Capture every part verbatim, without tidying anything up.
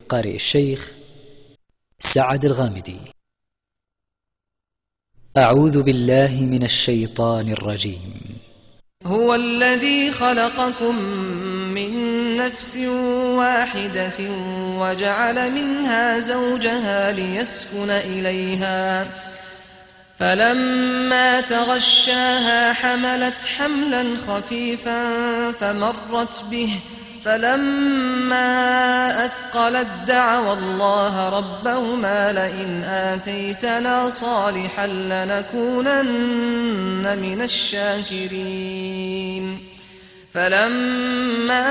للقارئ الشيخ سعد الغامدي. أعوذ بالله من الشيطان الرجيم. هو الذي خلقكم من نفس واحدة وجعل منها زوجها ليسكن إليها، فلما تغشاها حملت حملا خفيفا فمرت به، فلما أثقلت دعوا الله ربهما لئن آتيتنا صالحا لنكونن من الشاكرين. فلما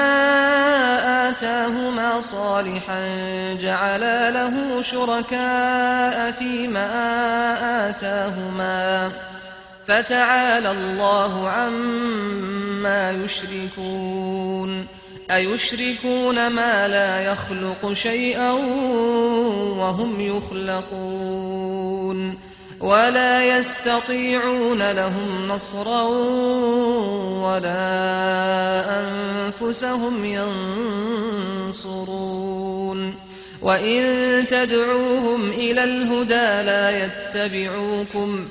آتاهما صالحا جعلا له شركاء فيما آتاهما، فتعالى الله عما يشركون. أيشركون ما لا يخلق شيئا وهم يخلقون، ولا يستطيعون لهم نصرا ولا أنفسهم ينصرون. وإن تدعوهم إلى الهدى لا يتبعوكم،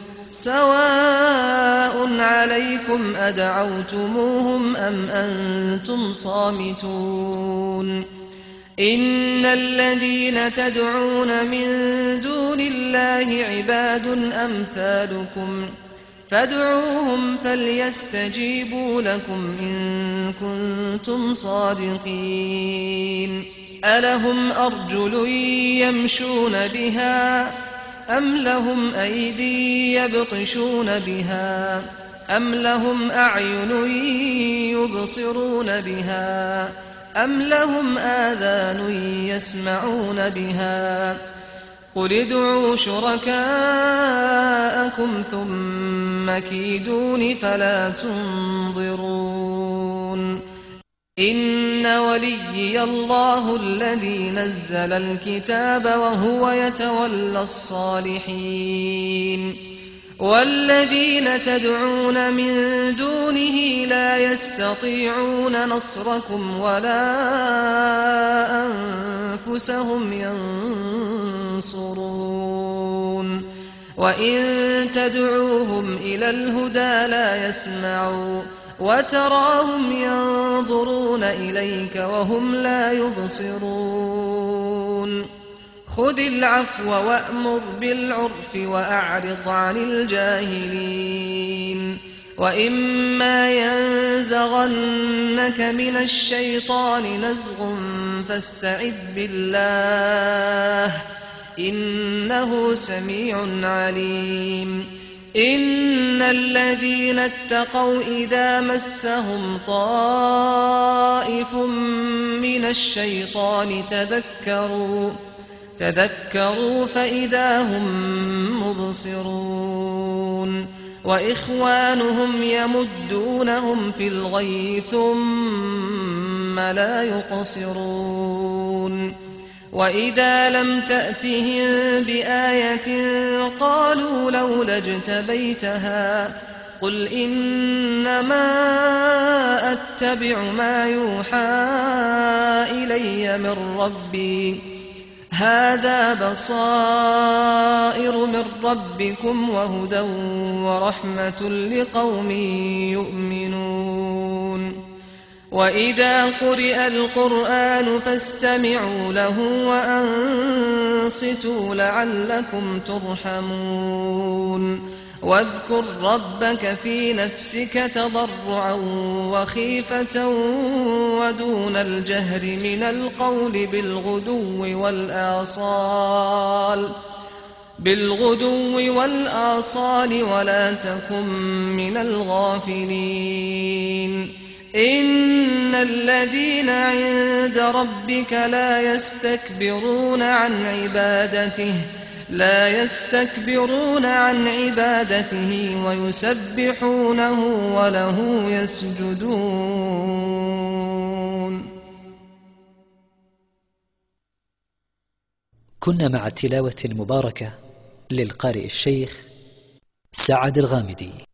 سواء عليكم أدعوتموهم أم أنتم صامتون. إن الذين تدعون من دون الله عباد أمثالكم، فادعوهم فليستجيبوا لكم إن كنتم صادقين. ألهم أرجل يمشون بها أم لهم أيدي يبطشون بها أم لهم أعين يبصرون بها أم لهم آذان يسمعون بها؟ قل ادعوا شركاءكم ثم كيدون فلا تنظرون. إن وليي الله الذي نزل الكتاب وهو يتولى الصالحين. والذين تدعون من دونه لا يستطيعون نصركم ولا أنفسهم ينصرون. وإن تدعوهم إلى الهدى لا يسمعوا، وتراهم ينظرون إليك وهم لا يبصرون. خذ العفو وأمر بالعرف وأعرض عن الجاهلين. وإما ينزغنك من الشيطان نزغ فاستعذ بالله إنه سميع عليم. إن الذين اتقوا إذا مسهم طائف من الشيطان تذكروا تذكروا فإذا هم مبصرون. وإخوانهم يمدونهم في الغي ثم لا يقصرون. وإذا لم تأتهم بآية قالوا لولا اجتبيتها، قل إنما أتبع ما يوحى إلي من ربي، هذا بصائر من ربكم وهدى ورحمة لقوم يؤمنون. وإذا قرئ القرآن فاستمعوا له وأنصتوا لعلكم ترحمون. واذكر ربك في نفسك تضرعا وخيفة ودون الجهر من القول بالغدو والآصال بالغدو والآصال ولا تكن من الغافلين. إن الذين عند ربك لا يستكبرون عن عبادته لا يستكبرون عن عبادته ويسبحونه وله يسجدون. كنا مع التلاوة المباركة للقارئ الشيخ سعد الغامدي.